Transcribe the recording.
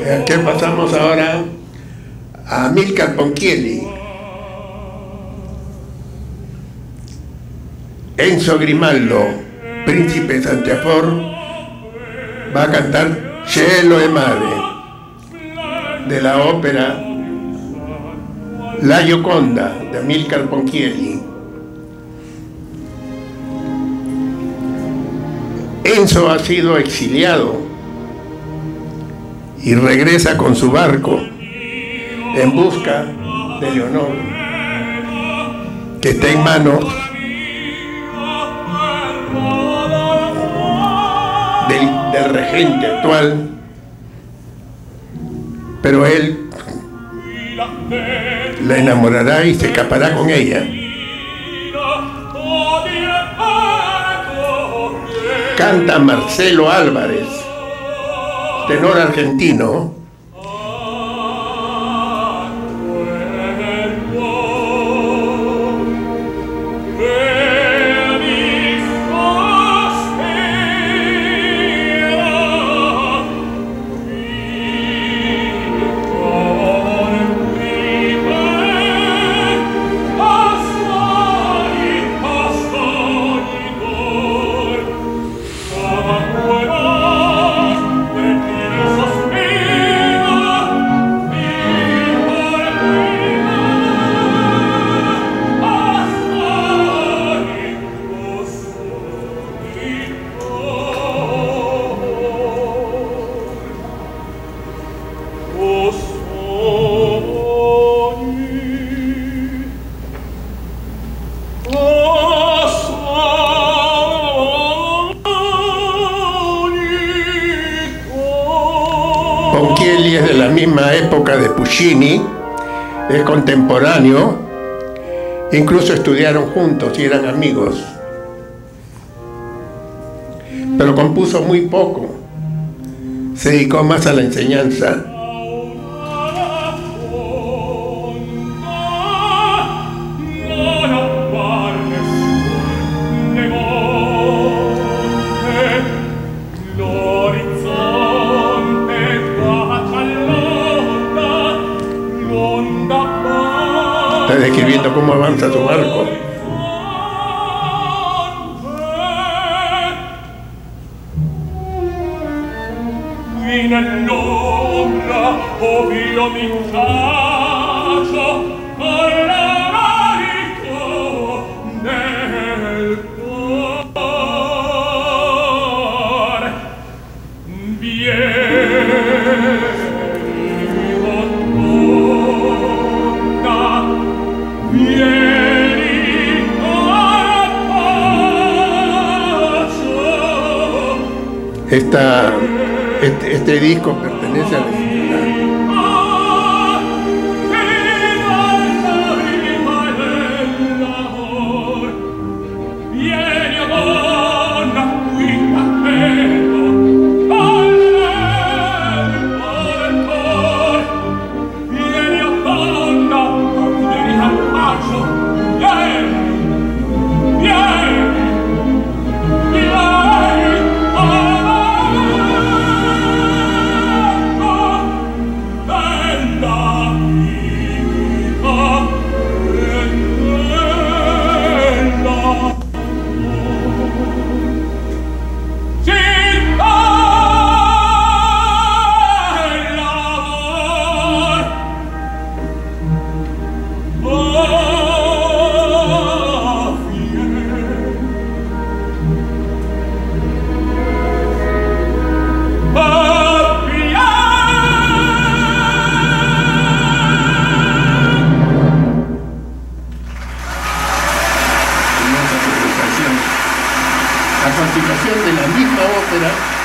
¿Qué pasamos ahora? A Amílcar Ponchielli. Enzo Grimaldo, príncipe de Santiafor, va a cantar Cielo e Mare, de la ópera La Gioconda, de Amílcar Ponchielli. Enzo ha sido exiliado y regresa con su barco en busca de Leonor, que está en manos del regente actual, pero él la enamorará y se escapará con ella. Canta Marcelo Álvarez, tenor argentino. Ponchielli es de la misma época de Puccini, es contemporáneo, incluso estudiaron juntos y eran amigos, pero compuso muy poco, se dedicó más a la enseñanza. Está describiendo cómo avanza su barco. Este disco pertenece a la ciudad. La continuación de la misma ópera